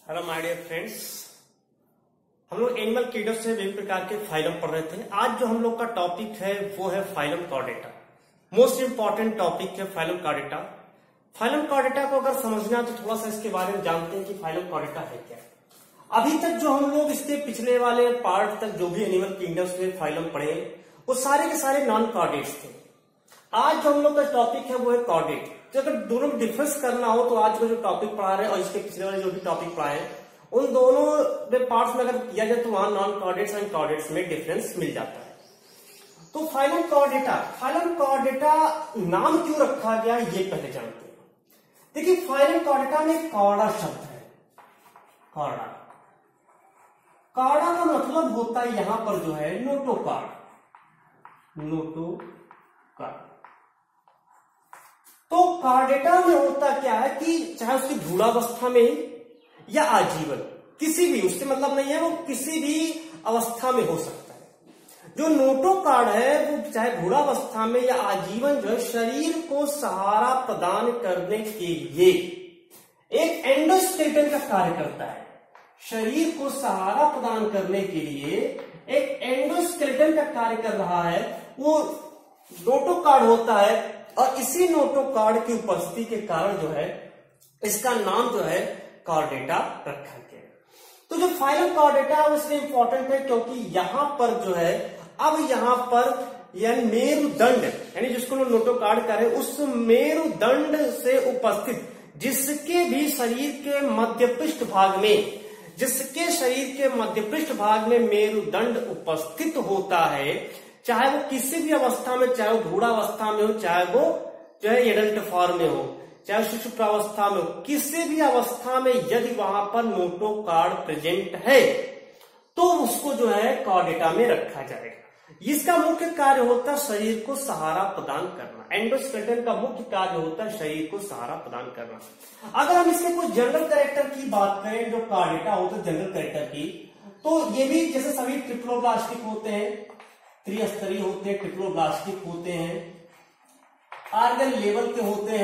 Hello my dear friends, हम लोग animal kingdom से विभिन्न प्रकार के फाइलम पढ़ रहे थे। आज जो हम लोग का टॉपिक है वो है phylum Chordata. Most important topic है फाइलम कॉर्डेटा। फाइलम कॉर्डेटा को अगर समझना तो थोड़ा सा इसके बारे में जानते हैं कि फाइलम कॉर्डेटा है क्या। अभी तक जो हम लोग इसके पिछले वाले पार्ट तक जो भी एनिमल किंगडम्स में फाइलम पढ़े वो सारे के सारे नॉन कॉर्डेट्स थे। आज जो हम लोग का टॉपिक है वो है कॉर्डेट। तो अगर दोनों में डिफरेंस करना हो तो आज का जो टॉपिक पढ़ा रहे हैं और इसके पिछले वाले जो भी टॉपिक पढ़ाए उन दोनों में पार्ट्स में अगर किया जाए तो वहां नॉन कॉर्डेट्स एंड कॉर्डेट्स में डिफरेंस मिल जाता है। तो फाइलम कॉर्डेटा नाम क्यों रखा गया ये पहले जानते हैं। देखिए, फाइलम कॉर्डेटा में कॉर्डा शब्द है। कॉर्डा का मतलब होता है यहां पर जो है नोटोकॉर्ड। तो कॉर्डेटा में होता क्या है कि चाहे उसकी भ्रूणावस्था में या आजीवन, किसी भी, उससे मतलब नहीं है, वो किसी भी अवस्था में हो सकता है। जो नोटोकॉर्ड है वो चाहे भ्रूणावस्था में या आजीवन जो है शरीर को सहारा प्रदान करने के लिए एक एंडोस्केलेटन का कार्य करता है। शरीर को सहारा प्रदान करने के लिए एक एंडोस्केलेटन का कार्य कर रहा है, वो नोटोकॉर्ड होता है। और इसी नोटोकॉर्ड की उपस्थिति के कारण जो है इसका नाम जो है कॉर्डेटा रखा गया। तो जो फाइलम कॉर्डेटा है इसलिए इंपॉर्टेंट है क्योंकि यहां पर जो है अब यहां पर यानी मेरुदंड, यानी जिसको नोटोकॉर्ड कह रहे हैं, उस मेरुदंड से उपस्थित जिसके भी शरीर के मध्य पृष्ठ भाग में, जिसके शरीर के मध्य पृष्ठ भाग में मेरुदंड उपस्थित होता है, चाहे वो किसी भी अवस्था में, चाहे वो भ्रूणावस्था में हो, चाहे वो जो है एडल्ट फॉर्म में हो, चाहे शिशु प्रावस्था में हो, किसी भी अवस्था में यदि वहां पर नोटोकॉर्ड प्रेजेंट है तो उसको जो है कॉर्डेटा में रखा जाएगा। इसका मुख्य कार्य होता है शरीर को सहारा प्रदान करना। एंडोस्केलेटन का मुख्य कार्य होता है शरीर को सहारा प्रदान करना। अगर हम इसके कुछ जनरल कैरेक्टर की बात करें, जो कॉर्डेटा होता है जनरल कैरेक्टर की, तो ये भी जैसे सभी ट्रिप्लोब्लास्टिक होते हैं, त्रिस्तरीय होते हैं, ट्रिप्लोब्लास्टिक होते हैं, आर्गन लेवल के होते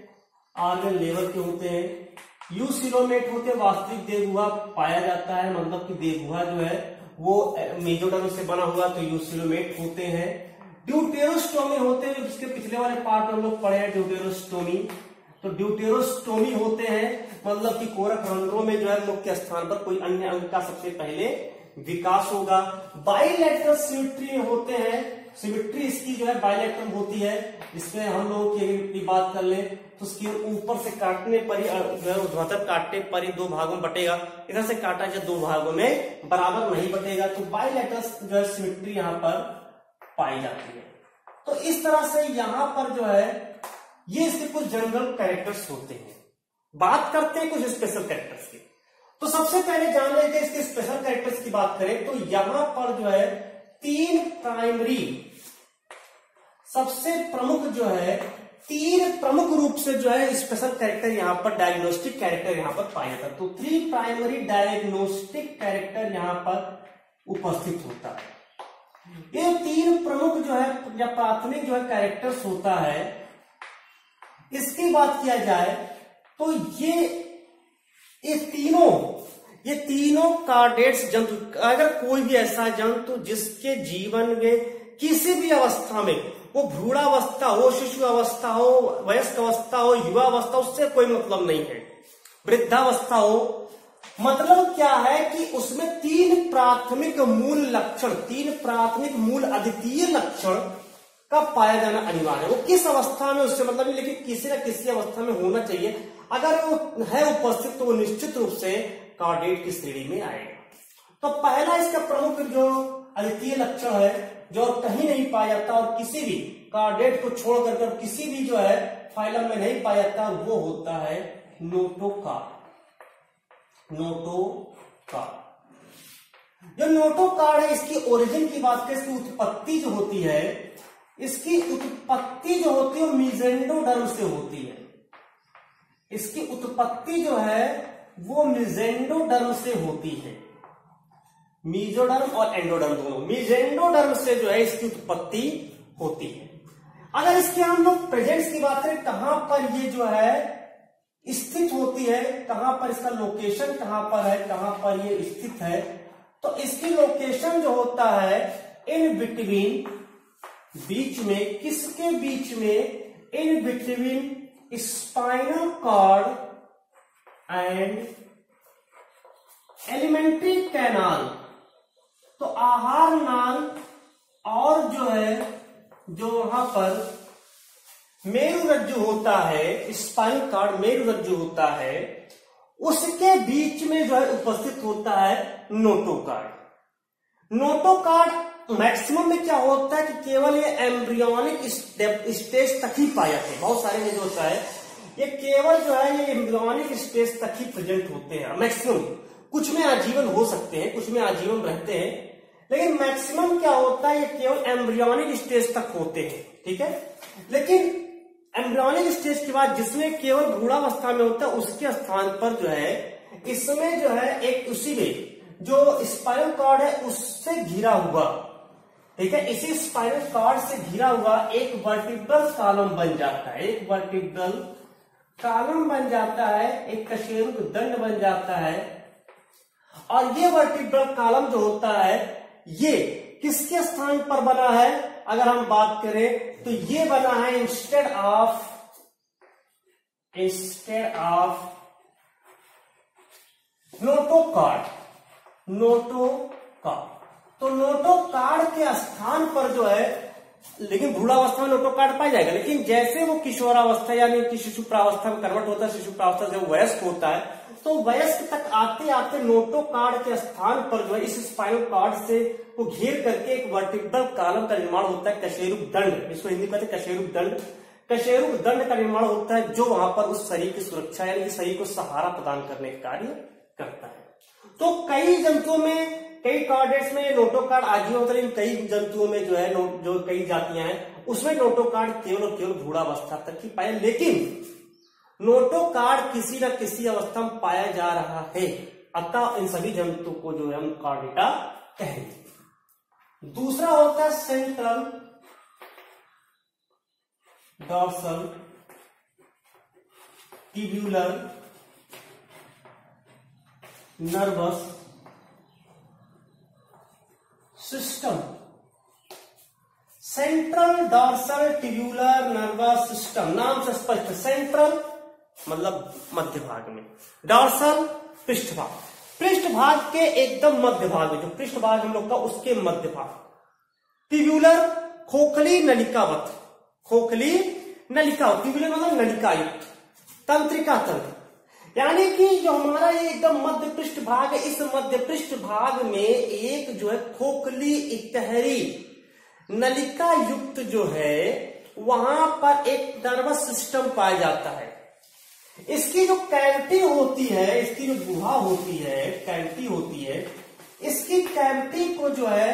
हैं, यूसिलोमेट होते हैं, वास्तविक देवगुहा पाया जाता है, मतलब कि देवगुहा जो है वो मेजोडर्म से बना हुआ, तो यूसिलोमेट होते हैं। ड्यूटेरोस्टोमी होते हैं, जिसके पिछले वाले पार्ट में हम लोग पढ़े हैं ड्यूटेरोस्टोमी। तो ड्यूटेरोस्टोमी होते हैं मतलब कि कोरक रंध्रों में जो है मुख्य स्थान पर कोई अन्य अंग का सबसे पहले विकास होगा। बाइलेटरल सिमेट्री होते हैं, सिमेट्री इसकी जो है बाइलेटरल होती है। इसमें हम लोग की बात कर ले तो उसके ऊपर से काटने पर ही जो है ध्रुव काटने पर ही दो भागों में बटेगा, इधर से काटा जाए दो भागों में बराबर नहीं बटेगा। तो बाइलेटरल जो है सिमेट्री यहाँ पर पाई जाती है। तो इस तरह से यहाँ पर जो है ये इसके कुछ जनरल कैरेक्टर्स होते हैं। बात करते हैं कुछ स्पेशल कैरेक्टर्स की। तो सबसे पहले जान लेते हैं इसके स्पेशल कैरेक्टर्स की बात करें तो यहां पर जो है तीन प्राइमरी, सबसे प्रमुख जो है, तीन प्रमुख रूप से जो है स्पेशल कैरेक्टर यहां पर, डायग्नोस्टिक कैरेक्टर यहां पर पाया जाता है। तो 3 प्राइमरी डायग्नोस्टिक कैरेक्टर यहां पर उपस्थित होता है। ये 3 प्रमुख जो है या प्राथमिक जो है कैरेक्टर्स होता है, इसकी बात किया जाए तो ये तीनों कॉर्डेट्स जंतु, अगर कोई भी ऐसा जंतु जिसके जीवन में किसी भी अवस्था में, वो भ्रूणावस्था हो, शिशु अवस्था हो, वयस्क अवस्था हो, युवा अवस्था, उससे कोई मतलब नहीं है, वृद्धावस्था हो, मतलब क्या है कि उसमें 3 प्राथमिक मूल लक्षण, 3 प्राथमिक मूल अद्वितीय लक्षण का पाया जाना अनिवार्य है। वो किस अवस्था में उससे मतलब नहीं, लेकिन किसी न किसी अवस्था में होना चाहिए। अगर वो है उपस्थित तो वो निश्चित रूप से कॉर्डेट की श्रेणी में आएगा। तो पहला इसका प्रमुख जो अद्वितीय लक्षण है, जो कहीं नहीं पाया जाता और किसी भी कॉर्डेट को छोड़ कर किसी भी जो है फाइलम में नहीं पाया जाता, वो होता है नोटोकॉर्ड। जो नोटोकॉर्ड है, इसकी ओरिजिन की बात करें, इसकी उत्पत्ति जो होती है, इसकी उत्पत्ति जो होती है मीजेंडोडर्म से होती है। इसकी उत्पत्ति जो है वो मीजेंडोडर्म से होती है। मीजोडर्म और एंडोडर्म दोनों, मीजेंडोडर्म से जो है इसकी उत्पत्ति होती है। अगर इसके हम लोग प्रेजेंस की बात करें, कहां पर ये जो है स्थित होती है, कहां पर इसका लोकेशन कहां पर है, कहां पर ये स्थित है, तो इसकी लोकेशन जो होता है इन बिटवीन, बीच में, किसके बीच में, in between spinal cord and alimentary canal. तो आहार नाल और जो है, जो वहां पर मेरुरज्जु होता है, स्पाइनल कॉर्ड मेरुरज्जु होता है, उसके बीच में जो है उपस्थित होता है नोटोकार्ड। नोटोकार्ड मैक्सिमम में क्या होता है कि केवल ये एम्ब्रियोनिक स्टेज तक ही पाया जाते हैं। बहुत सारे में जो होता है ये केवल जो है ये एम्ब्रियोनिक स्टेज तक ही प्रेजेंट होते हैं मैक्सिमम। कुछ में आजीवन हो सकते हैं, कुछ में आजीवन रहते हैं, लेकिन मैक्सिमम क्या होता है ये केवल एम्ब्रियोनिक स्टेज तक होते हैं। ठीक है, लेकिन एम्ब्रियोनिक स्टेज के बाद जिसमें केवल भ्रूणावस्था में होता है उसके स्थान पर जो है इसमें जो है एक उसी में जो स्पाइनल कॉर्ड है उससे घिरा हुआ, ठीक है, इसी स्पाइनल कॉर्ड से घिरा हुआ एक वर्टिब्रल कॉलम बन जाता है, एक वर्टिब्रल कॉलम बन जाता है, एक कशेरुक दंड बन जाता है। और ये वर्टिब्रल कॉलम जो होता है ये किसके स्थान पर बना है अगर हम बात करें तो ये बना है इंस्टेड ऑफ नोटोकार्ड। तो नोटोकार्ड के स्थान पर जो है, लेकिन भ्रूणावस्था में नोटोकार्ड पाया जाएगा, लेकिन जैसे वो किशोरावस्था यानी कि शिशु प्रावस्था में कन्वर्ट होता है, शिशु प्रावस्था जब वयस्क होता है तो वयस्क तक आते आते नोटोकार्ड के स्थान पर जो है इस स्पाइनल कॉर्ड से को घेर करके एक वर्टिब्रल कॉलम का निर्माण होता है, कशेरुक दंड, इसको हिंदी कहते हैं कशेरुक दंड। कशेरुक दंड का निर्माण होता है जो वहां पर उस शरीर की सुरक्षा यानी कि शरीर को सहारा प्रदान करने का कार्य करता है। तो कई जंतुओं में, कई कॉर्डेट्स में नोटोकार्ड आजीवन होता है, लेकिन कई जंतुओं में जो है जो कई जातियां हैं उसमें नोटोकार्ड केवल और केवल भ्रूणावस्था तक ही पाया, लेकिन नोटोकार्ड किसी न किसी अवस्था में पाया जा रहा है, अतः इन सभी जंतु को जो है हम कार्डेटा कहेंगे। दूसरा होता है central dorsal tubular nervous system. Central dorsal tubular nervous system, नाम से स्पष्ट, सेंट्रल मतलब मध्य भाग में, डॉर्सल पृष्ठभाग, पृष्ठभाग के एकदम मध्य भाग में, जो पृष्ठभाग हम लोग का उसके मध्य भाग, ट्यूब्यूलर खोखली नलिकावत, खोखली नलिकावत, ट्यूब्यूलर मतलब नलिकायुक्त, तंत्रिका तंत्र, यानी कि जो हमारा ये एकदम मध्य पृष्ठभाग है, इस मध्य पृष्ठभाग में एक जो है खोखली इकहरी नलिका युक्त जो है वहां पर एक नर्वस सिस्टम पाया जाता है। इसकी जो कैविटी होती है, इसकी जो गुहा होती है, कैविटी होती है, इसकी कैविटी को जो है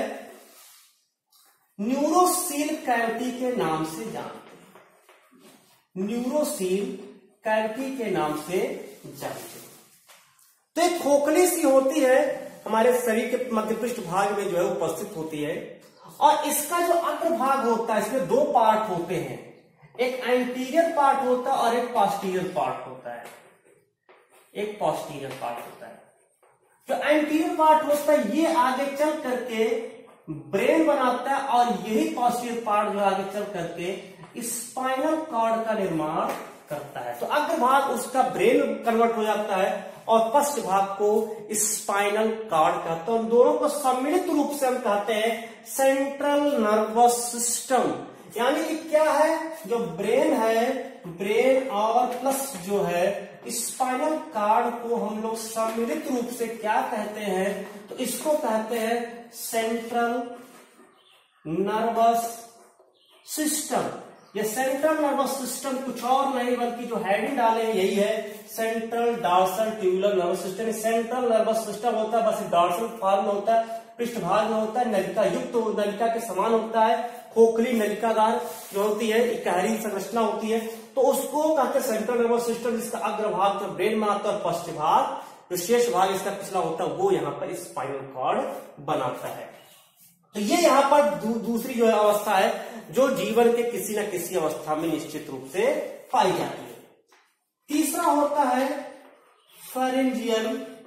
न्यूरोसील कैविटी के नाम से जानते हैं, न्यूरोसील कैविटी के नाम से जानते हैं। तो एक खोखली सी होती है हमारे शरीर के मध्य पृष्ठ भाग में जो है उपस्थित होती है, और इसका जो अग्रभाग होता है इसमें दो पार्ट होते हैं, एक एंटीरियर पार्ट होता है और एक पोस्टीरियर पार्ट होता है, एक पोस्टीरियर पार्ट होता है। जो एंटीरियर पार्ट होता है ये आगे चल करके ब्रेन बनाता है, और यही पोस्टीरियर पार्ट जो आगे चल करके स्पाइनल कॉर्ड का निर्माण करता है। तो अग्रभाग उसका ब्रेन कन्वर्ट हो जाता है और पश्च भाग को स्पाइनल कॉर्ड का, तो हम दोनों को सम्मिलित रूप से हम कहते हैं सेंट्रल नर्वस सिस्टम। यानी कि क्या है, जो ब्रेन है, ब्रेन और प्लस जो है स्पाइनल कॉर्ड को हम लोग सम्मिलित रूप से क्या कहते हैं, तो इसको कहते हैं सेंट्रल नर्वस सिस्टम। ये सेंट्रल नर्वस सिस्टम कुछ और नहीं बल्कि जो हेडिंग डाले हैं यही है, central dorsal tubular nervous system. Central nervous system होता है, बस डॉर्सल फॉर्म में होता है, पृष्ठभाग में होता है, नलिका युक्त तो नलिका के समान होता है, खोखली नलिकादार जो होती है, इकहरी संरचना होती है, तो उसको कहते हैं सेंट्रल नर्वस सिस्टम, जिसका अग्रभाग जो ब्रेन में आता है और पश्च भाग जो शेष भाग इसका पिछला होता है वो यहाँ पर स्पाइनल कॉर्ड बनाता है। तो ये यहाँ पर दूसरी जो अवस्था है जो जीवन के किसी न किसी अवस्था में निश्चित रूप से पाई जाती है। तीसरा दूसरा होता है pharyngeal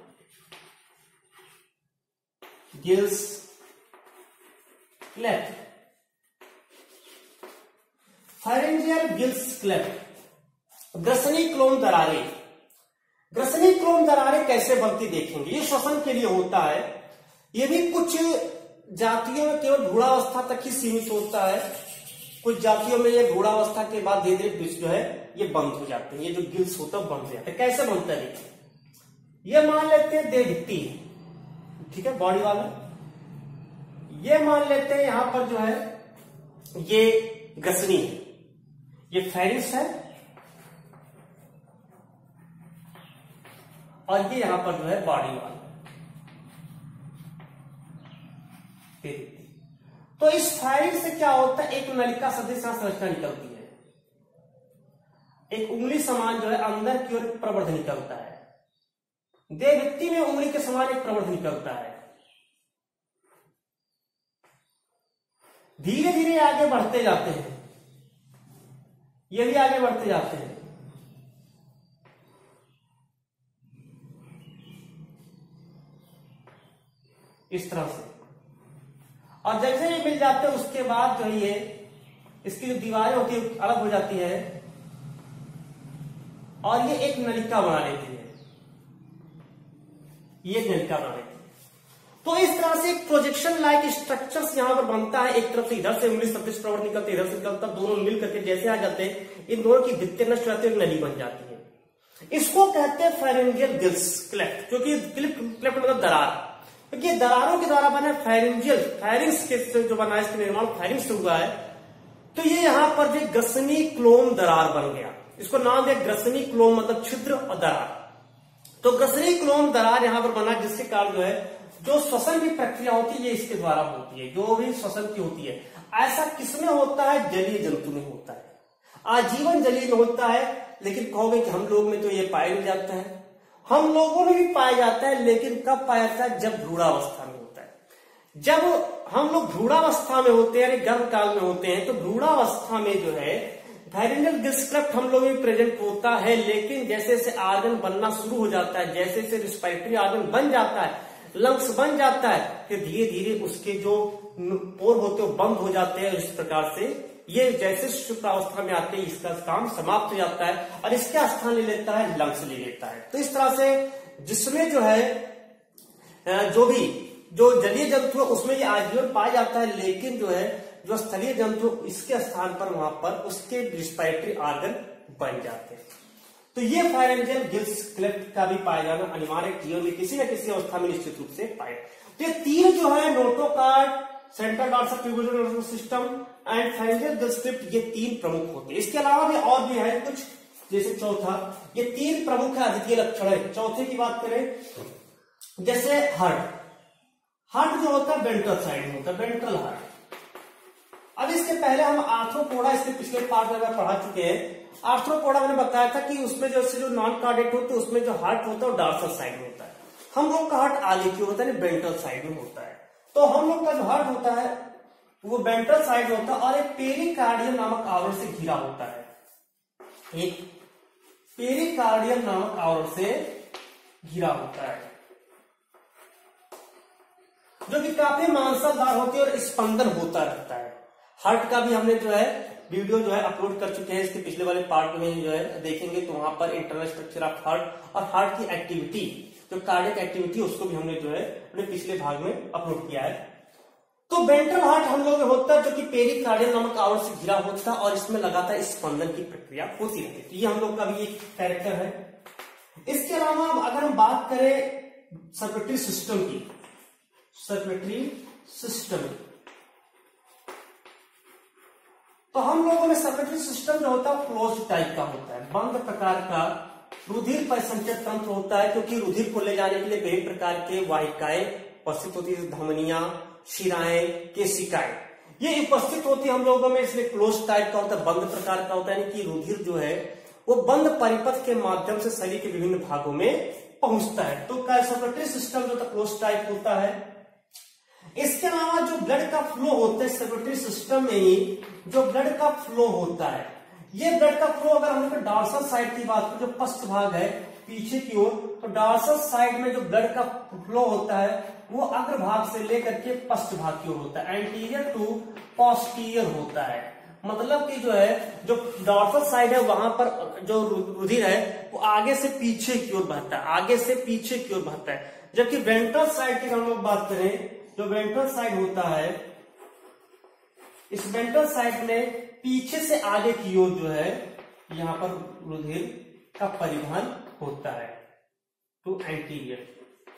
gills cleft. Pharyngeal gills cleft, ग्रसनी क्लोम दरारें। ग्रसनी क्लोम दरारें कैसे बनती देखेंगे। ये श्वसन के लिए होता है। ये भी कुछ जातियों में केवल भ्रूणावस्था तक ही सीमित होता है, कुछ जातियों में ये भ्रूणावस्था के बाद धीरे धीरे जो है ये बंद हो जाते हैं, ये जो गिल्स होता है बंद हो जाते हैं। कैसे बनता है देखिए, ये मान लेते हैं देहभित्ति है, ठीक है, बॉडी वाला। ये मान लेते हैं यहां पर जो है ये ग्रसनी है, ये फेरिस है, और ये यहां पर जो है बॉडी वाला। तो इस फाइल से क्या होता है, एक नलिका सदृश संरचना निकलती है, एक उंगली समान जो है अंदर की ओर प्रवर्ध निकलता है। देहभित्ति में उंगली के समान एक प्रवर्ध निकलता है। धीरे धीरे आगे बढ़ते जाते हैं, ये भी आगे बढ़ते जाते हैं। इस तरह से, और जैसे ये मिल जाते हैं उसके बाद जो ये इसकी जो दीवारें होती है अलग हो जाती है और ये एक नलिका बना लेती है, ये एक नलिका बना लेती है। तो इस तरह से एक प्रोजेक्शन लाइक स्ट्रक्चर्स यहां पर बनता है। एक तरफ से इधर से उंगली सदृश प्रवर्ध निकलते, इधर से निकलता, दोनों मिल करके जैसे आ जाते हैं, इन दोनों की भित्तियां नष्ट हो जाती है, नली बन जाती है। इसको कहते हैं फेरेंजियल गिल्स क्लेफ्ट, क्योंकि क्लेफ्ट मतलब दरार, क्योंकि दरारों के द्वारा बना फेरेंजियल, फेरिंग्स के जो बना इसका निर्माण फेरिंग्स से हुआ है। तो ये यहां पर जो ग्रसनी क्लोम दरार बन गया, इसको नाम दिया ग्रसनी क्लोम, मतलब छिद्र और दरार। तो ग्रसनी क्लोम दरार यहां पर बना, जिसके कारण जो है जो श्वसन की प्रक्रिया होती है ये इसके द्वारा होती है, जो भी श्वसन की होती है। ऐसा किसमें होता है, जलीय जंतु में होता है, आजीवन जलीय में होता है। लेकिन कहोगे कि हम लोग में तो ये पाया नहीं जाता है, हम लोगों में भी पाया जाता है, लेकिन कब पाया जाता है, जब भ्रूणावस्था में होता है। जब हम लोग भ्रूणावस्था में होते हैं, यानी गर्भ काल में होते हैं, तो भ्रूणावस्था में जो है फेरेंजियल गिल्स क्लेफ्ट हम लोग में प्रेजेंट होता है। लेकिन जैसे जैसे आर्गन बनना शुरू हो जाता है, जैसे जैसे रिस्पायरेटरी आर्गन बन जाता है, लंग्स बन जाता है, फिर धीरे धीरे उसके जो पोर होते हैं बंद हो जाते हैं। इस प्रकार से ये जैसे शुक्रावस्था में आते हैं इसका काम समाप्त हो जाता है और इसका स्थान ले लेता है, लंग्स ले लेता है। तो इस तरह से जिसमें जो है जो भी जो जलीय जंतु है उसमें ये आजीवन पाया जाता है, लेकिन जो है जो स्थलीय जंतु इसके स्थान पर वहां पर उसके रिस्पायरेटरी आर्गन बन जाते हैं। तो ये फेरेंजियल गिल्स क्लेफ्ट का भी पाया जाना अनिवार्य, जीवन में किसी न किसी अवस्था में निश्चित रूप से पाए। तो ये तीन जो है notochord, central dorsal tubular nervous system and pharyngeal gills cleft, ये तीन प्रमुख होते हैं। इसके अलावा भी और भी है कुछ, जैसे चौथा, ये तीन प्रमुख है अद्वितीय लक्षण है। चौथे की बात करें, जैसे हार्ट, हार्ट जो होता है वेंट्रल साइड में होता है, वेंट्रल हार्ट। अब इसके पहले हम आर्थ्रोपोडा, इसके पिछले पार्ट में पढ़ा चुके हैं। आर्थ्रोपोडा मैंने बताया था कि उसमें जो नॉन कार्डेट होते हैं उसमें जो हार्ट होता है वो डॉर्सल साइड में होता है। हम लोग का हार्ट आगे की होता है, वेंट्रल साइड में होता है। तो हम लोग का जो हार्ट होता है वो वेंट्रल साइड में होता है और एक पेरिकार्डियम नामक आवरण से घिरा होता है, एक पेरिकार्डियम नामक आवरण से घिरा होता है, जो कि काफी मांसलदार होती है और स्पंदन होता रहता है। हार्ट का भी हमने जो है वीडियो जो है अपलोड कर चुके हैं, इसके पिछले वाले पार्ट में जो है देखेंगे तो वहां पर इंटरनल स्ट्रक्चर ऑफ हार्ट और हार्ट की एक्टिविटी, जो कार्डियक एक्टिविटी, उसको भी हमने जो है अपने पिछले भाग में अपलोड किया है। तो वेंट्रल हार्ट हम लोग में होता है जो कि पेरिकार्डियम नामक आवरण से घिरा होता है और इसमें लगातार स्पंदन की प्रक्रिया होती रहती है। तो ये हम लोग का भी एक कैरेक्टर है। इसके अलावा अगर हम बात करें सर्कुलेटरी सिस्टम की, सर्कुलेटरी सिस्टम, तो हम लोगों में सर्कुलेटरी सिस्टम जो होता है क्लोज टाइप का होता है, बंद प्रकार का रुधिर परिसंचय तंत्र होता है, क्योंकि रुधिर को ले जाने के लिए विभिन्न प्रकार के वाहिकाएं उपस्थित होती है, धमनियां, शिराएं, केशिकाएं, ये उपस्थित होती है हम लोगों में, इसलिए क्लोज टाइप का होता है, बंद प्रकार का होता है, यानी कि रुधिर जो है वो बंद परिपथ के माध्यम से शरीर के विभिन्न भागों में पहुंचता है। तो सर्कुलेटरी सिस्टम जो होता है क्लोज टाइप होता है। इसके अलावा जो ब्लड का फ्लो होता है सर्कुलेटरी सिस्टम में ही जो ब्लड का फ्लो होता है, ये ब्लड का फ्लो अगर हम लोग डॉर्सल साइड की बात करें, जो पश्च भाग है पीछे की ओर, तो डॉर्सल साइड में जो ब्लड का फ्लो होता है वो अग्र भाग से लेकर के पश्च भाग की ओर होता है, एंटीरियर टू पोस्टीरियर होता है। मतलब कि जो है जो डॉर्सल साइड है वहां पर जो रुधिर है वो आगे से पीछे की ओर बहता है, आगे से पीछे की ओर बहता है। जबकि वेंट्रल साइड की हम लोग बात करें, जो वेंट्रल साइड होता है, इस वेंट्रल साइड में पीछे से आगे की ओर जो है यहां पर रुधिर का परिवहन होता है टू एंटीरियर।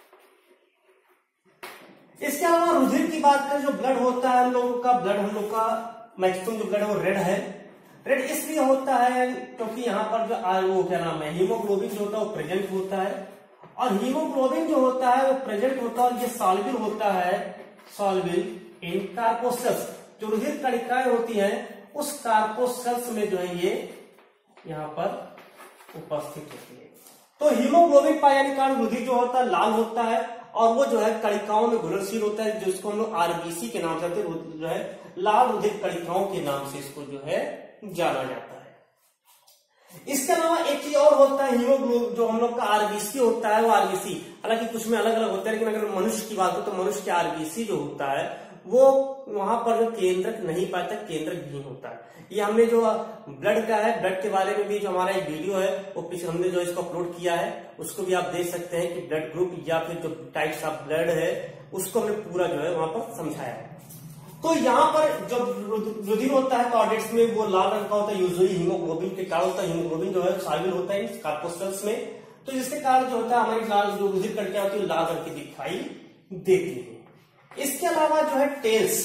इसके अलावा रुधिर की बात करें, जो ब्लड होता है हम लोगों का, ब्लड हम लोग का मैक्सिमम जो ब्लड है वो रेड है। रेड इसलिए होता है क्योंकि यहाँ पर जो वो क्या नाम है, हीमोग्लोबिन जो होता है वो प्रेजेंट होता है, और हीमोग्लोबिन जो होता है वो प्रेजेंट होता है और ये सॉल्युबल होता है, सॉल्युबल इन कार्पोसेल्स। जो रुधिर कणिकाएं होती हैं उस कार्पोसेल्स में जो है ये यहाँ पर उपस्थित होती है। तो हीमोग्लोबिन पाया कारण रुधिर जो होता है लाल होता है और वो जो है कणिकाओं में घुलनशील होता है, जिसको हम लोग आरबीसी के नाम से जो है लाल रुधिर कणिकाओं के नाम से इसको जो है जाना जाता है। इसके अलावा एक चीज और होता है, हीमोग्लोबिन जो हम लोग का आरबीसी होता है वो आरबीसी, हालांकि कुछ में अलग अलग होता है, लेकिन अगर मनुष्य की बात हो तो मनुष्य के आरबीसी जो होता है वो वहां पर जो केंद्रक नहीं पाता, केंद्रक विहीन होता है। ये हमने जो ब्लड का है, ब्लड के बारे में भी जो हमारा एक वीडियो है वो पीछे हमने जो इसको अपलोड किया है, उसको भी आप देख सकते हैं कि ब्लड ग्रुप या फिर जो टाइप्स ऑफ ब्लड है उसको हमने पूरा जो है वहां पर समझाया है। तो यहाँ पर जब रुधिर होता है कॉर्डेट्स में वो लाल रंग का होता है, यूजुअली हीमोग्लोबिन के कारण होता है। हीमोग्लोबिन जो है सॉल्युबल होता है कार्पोसेल्स में, तो जिसके कारण जो होता है हमारी लाल जो रुधिर कणिकाएं होती है लाल रंग की दिखाई देती है। इसके अलावा जो है टेल्स,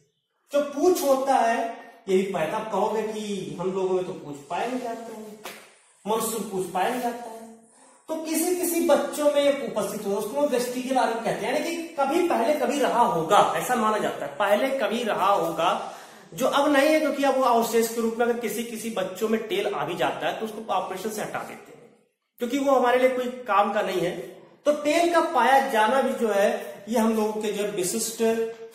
जो पूंछ होता है, ये भी पैदा कहोगे कि हम लोगों में तो पूंछ पाया नहीं जाता है, मनुष्य में पूंछ पाया नहीं जाता है, तो किसी किसी बच्चों में उपस्थित होगा, उसको वेस्टिजियल आर्गन कहते हैं, यानी कि कभी पहले कभी रहा होगा, ऐसा माना जाता है पहले कभी रहा होगा, जो अब नहीं है, क्योंकि अब वो अवशेष के रूप में अगर किसी किसी बच्चों में टेल आ भी जाता है तो उसको ऑपरेशन से हटा देते हैं, क्योंकि वो हमारे लिए कोई काम का नहीं है। तो टेल का पाया जाना भी जो है ये हम लोगों के जो विशिष्ट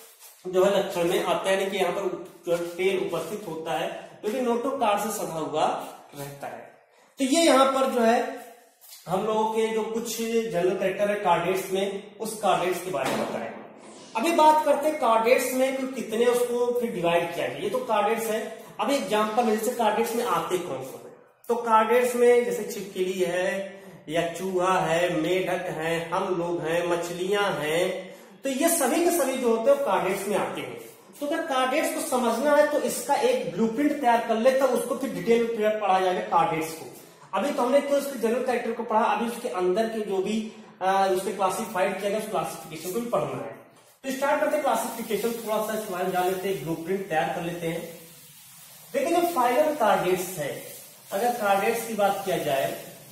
जो है लक्षण में आता है, कि यहाँ पर जो टेल उपस्थित होता है जो कि नोटोकार्ड से सधा हुआ रहता है। तो ये यहाँ पर जो है हम लोगों के जो कुछ जनरल कैरेक्टर है कार्डेट्स में, उस कार्डेट्स के बारे में बताएं। अभी बात करते हैं कार्डेट्स में कितने उसको फिर डिवाइड किया जाए। ये तो कार्डेट्स है। अभी एग्जांपल में जैसे कार्डेट्स में आते कौन से हैं, तो कार्डेट्स में जैसे छिपकली है या चूहा है, मेढक है, हम लोग हैं, मछलियां हैं, तो ये सभी के सभी जो होते हैं कार्डेट्स में आते हैं। तो अगर कार्डेट्स को समझना है तो इसका एक ब्लूप्रिंट तैयार कर ले, तब उसको फिर डिटेल में पढ़ा जाएगा कार्डेट्स को। अभी तो हमने तो इसके जनरल कैरेक्टर को पढ़ा, अभी उसके अंदर के जो भी उसके क्लासिफाइड किया गया उस क्लासिफिकेशन को भी पढ़ना है। तो स्टार्ट करते क्लासिफिकेशन, थोड़ा सा इसमें जान लेते हैं, ब्लूप्रिंट तैयार कर लेते हैं। लेकिन जो फाइलम कार्डेट्स है, अगर कार्डेट्स की बात किया जाए,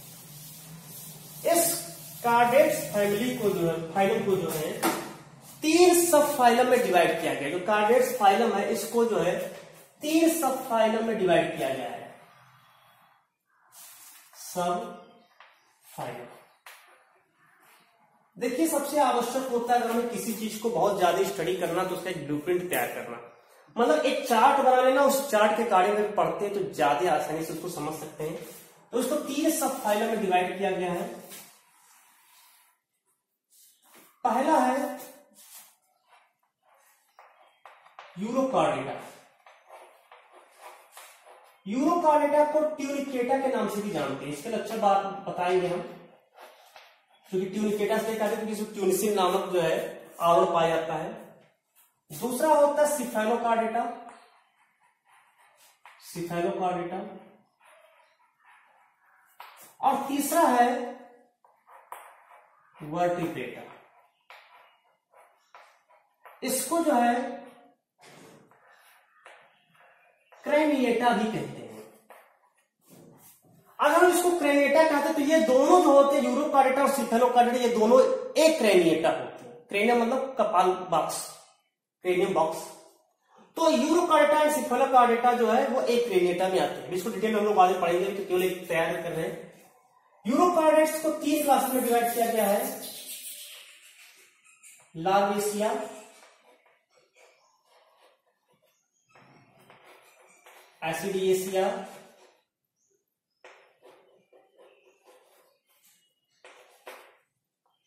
इस कार्डेट्स फैमिली को जो है, फाइलम को जो है 3 सब फाइलम में डिवाइड किया गया। जो कार्डेट्स फाइलम है इसको जो है 3 सब फाइलम में डिवाइड किया गया है। सब फाइलम देखिए, सबसे आवश्यक होता है अगर हमें किसी चीज को बहुत ज्यादा स्टडी करना तो उसका एक ब्लूप्रिंट तैयार करना, मतलब एक चार्ट बना लेना, उस चार्ट के कार्य में पढ़ते हैं तो ज्यादा आसानी से उसको समझ सकते हैं। तो इसको 3 सब फाइलम में डिवाइड किया गया है। पहला है यूरोकार्डेटा। यूरोकार्डेटा को ट्यूनिकेटा के नाम से भी जानते हैं, इसके लक्षण बात बताएंगे हम, क्योंकि ट्यूनिकेटा से कहते हैं कि ट्यूनिसिन नामक जो है आवरण पाया जाता है। दूसरा होता है सिफेलोकार्डेटा, सिफेलोकार्डेटा, और तीसरा है वर्टिब्रेटा। इसको जो है क्रेनिएटा भी कहते हैं। अगर हम इसको क्रेनिएटा कहते हैं तो ये दोनों जो होते हैं यूरोकार्डेटा और सिफेलोकार्डेटा, ये दोनों एक क्रेनिएटा होते हैं। क्रेनियम मतलब कपाल बॉक्स, क्रेनियम बॉक्स। तो यूरोकार्डेटा और सिफेलोकार्डेटा जो है वो एक क्रेनिएटा में आते हैं। इसको डिटेल में हम लोग आगे पढ़ेंगे, तो केवल एक तैयार कर रहे हैं। यूरोकार्डेट्स को 3 क्लास में डिवाइड किया गया है, लार्वेसिया, एसिडिएसिया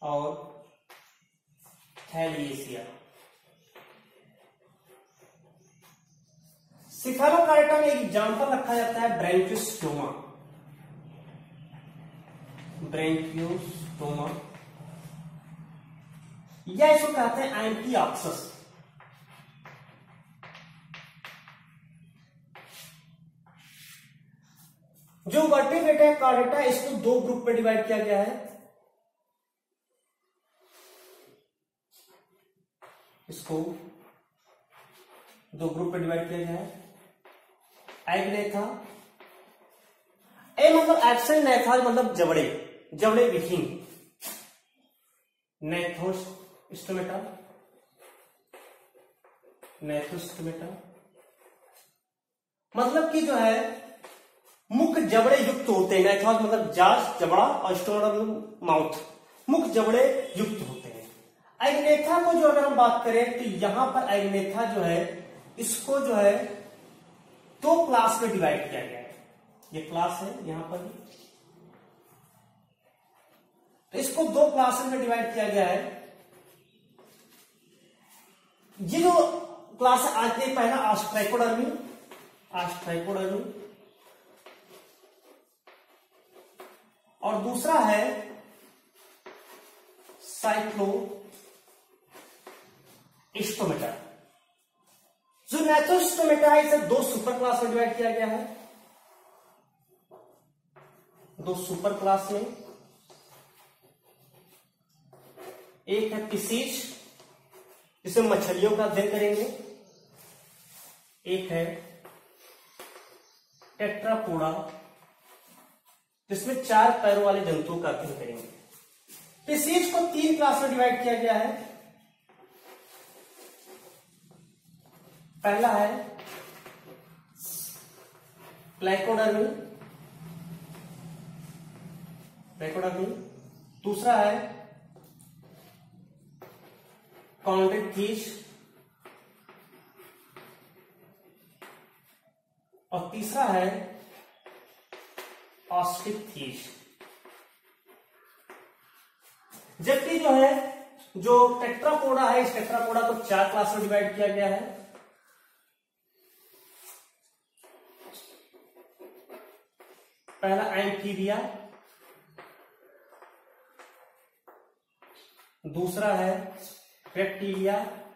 और थैलिएसिया। सिफेलोकार्डेटा में एक एग्जाम्पल रखा जाता है ब्रैंकियोस्टोमा। ब्रैंकियोस्टोमा या इसको कहते हैं एंटीऑक्सस। जो वर्टिब्रेटा कार्डेटा इसको दो ग्रुप में डिवाइड किया गया है। इसको दो ग्रुप में डिवाइड किया गया है। एग्नेथा, ए मतलब एक्शन, नेथा मतलब जबड़े, जबड़े विहीन, नेथोस्टोमेटा, नेथोस्टोमेटा मतलब कि जो है मुख जबड़े युक्त होते हैं। नेथोस मतलब जांच, जबड़ा, और स्टोमेटा मतलब माउथ, मुख जबड़े युक्त होते हैं। एग्नेथा को जो अगर हम बात करें तो यहां पर एग्नेथा जो है इसको जो है दो क्लास में डिवाइड किया गया है। ये क्लास है यहां पर, तो इसको दो क्लास में डिवाइड किया गया है। ये जो क्लास आती है, पहला ऑस्ट्राइकोडर्मी, ऑस्ट्राइकोडर्मी, और दूसरा है साइक्लोस्टोमेटा। जो नेथोस्टोमेटा है इसे दो सुपर क्लास में डिवाइड किया गया है। दो सुपर क्लास में, एक है पिसीज जिसे मछलियों का अध्ययन करेंगे, एक है टेट्रापोडा जिसमें चार पैरों वाले जंतुओं का अध्ययन करेंगे। पिसीज को तीन क्लास में डिवाइड किया गया है। पहला है प्लाइकोडर्मी, प्लाइकोडर्मी, दूसरा है कॉन्ड्रिक्थिस, और तीसरा है ऑस्टिक्थिस। जबकि जो है जो टेट्रापोडा है, इस टेट्रापोडा को चार क्लास में डिवाइड किया गया है। पहला एम्फीबिया, दूसरा है रेप्टिलिया,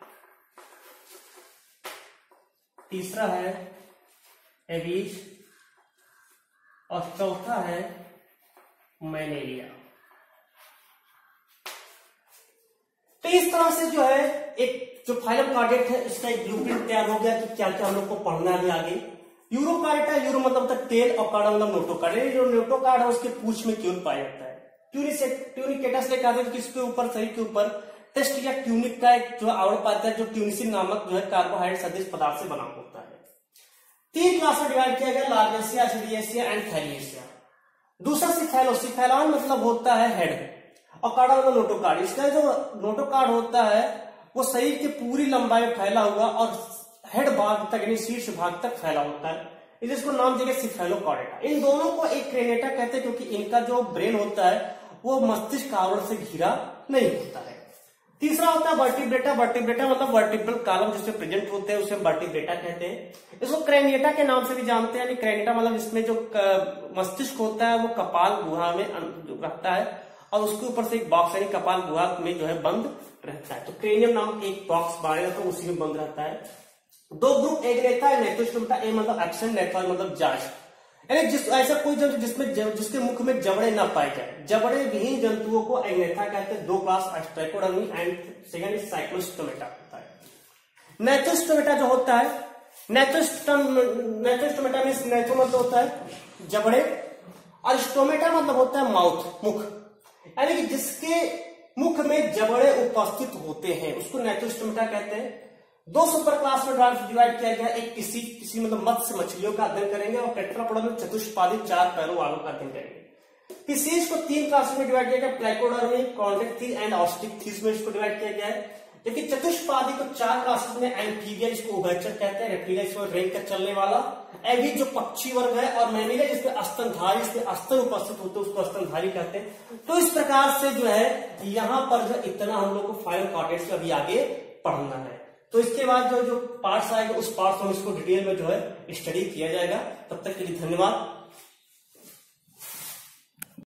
तीसरा है एवीज, और चौथा है मैनेलिया। तो इस तरह से जो है एक जो फाइलम कार्डेट है इसका एक ब्लूप्रिंट तैयार हो गया कि क्या क्या हम लोग को पढ़ना है आगे। यूरोकार्डेटा, यूरो मतलब होता है टेल, और कार्डा मतलब नोटोकार्ड। जो नोटोकार्ड है उसके पूंछ में क्यून पाया जाता है। ट्यूनिकेटस ने कहा किसके ऊपर, शरीर के ऊपर टेस्ट या ट्यूनिक का एक जो आवरण पाता है, जो ट्यूनिसिन नामक जो है कार्बोहाइड्रेट सदृश पदार्थ से बना होता है। तीन क्लास में डिवाइड किया गया, लार्गेसिया, एसिडिएसिया एंड थैलिएसिया। दूसरा सिफेलो, सिफेलॉन मतलब होता है हेड, और कार्डा मतलब नोटोकार्ड। इसका जो नोटोकार्ड होता है वो शरीर की पूरी लंबाई में फैला हुआ और हेड भाग तक यानी शीर्ष भाग तक फैला होता है, इसको नाम दिया सिफेलोकार्डेटा। इन दोनों को एक क्रेनेटा कहते हैं क्योंकि इनका जो ब्रेन होता है वो मस्तिष्क आवरण से घिरा नहीं होता है। तीसरा होता है वर्टिब्रेटा, वर्टिब्रेटा मतलब वर्टिब्रल कॉलम जिसमें प्रेजेंट होते हैं उसे वर्टिब्रेटा कहते हैं। इसको क्रेनिएटा के नाम से भी जानते हैं। क्रेनिएटा मतलब इसमें जो मस्तिष्क होता है वो कपाल गुहा में रहता है और उसके ऊपर से एक बॉक्स यानी कपाल गुहा में जो है बंद रहता है। तो क्रेनियम नामक एक बॉक्स बाहर तो उसी में बंद रहता है। दो ग्रुप एग्नेथा है, नेथोस्टोमेटा, ए मतलब एक्शन, नेथा मतलब जांच, यानी जिस ऐसा कोई जंतु जिसके मुख में जबड़े ना पाए जाए, जबड़े विहीन जंतुओं को एग्नेथा कहते हैं। दो class ostracodermi and second is cyclostomata होता है। नेथोस्टोमेटा जो होता है, नेथोस्टोमेटा मींस नेथो मतलब होता है जबड़े, और स्टोमेटा मतलब होता है माउथ, मुख, यानी कि जिसके मुख में जबड़े उपस्थित होते हैं उसको नेथोस्टोमेटा कहते हैं। दो सुपर क्लास में डिवाइड किया गया, एक किसी मतलब मत्स्य मछलियों का अध्ययन करेंगे और टेट्रापोडा में चतुष्पादी चार पैरों वालों का अध्ययन करेंगे। पिसीज को तीन क्लास में डिवाइड किया गया, प्लाइकोडर्मी, कॉन्ड्रिक्थिस एंड ऑस्टिक्थिस में इसको डिवाइड किया गया है। जबकि चतुष्पादी को 4 क्लासेस में एम्फीबिया जिसको उभयचर कहते हैं, रेप्टिलिया जिसको रेंग कर चलने वाला, एविड जो पक्षी वर्ग है, और मैमिलिया जिसमें स्तनधारी, जिसमें स्तन उपस्थित होते हैं उसको स्तनधारी कहते हैं। तो इस प्रकार से जो है यहाँ पर जो इतना हम लोग को फाइलोकार्डेट्स अभी आगे पढ़ना है। तो इसके बाद जो पार्ट्स आएगा उस पार्ट्स में इसको डिटेल में जो है स्टडी किया जाएगा। तब तक के लिए धन्यवाद।